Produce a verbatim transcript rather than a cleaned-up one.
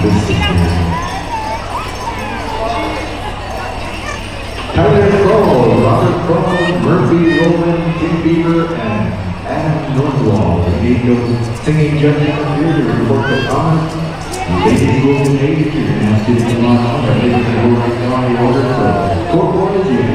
Tyler Cole, Robert Cole, Murphy Roman, Tim Beaver, and Adam Northwall. The Angels singing judges up here to report their comments. Ladies will be made. You're going to have to come on. I think it's going to go right down the order. So, four boys, you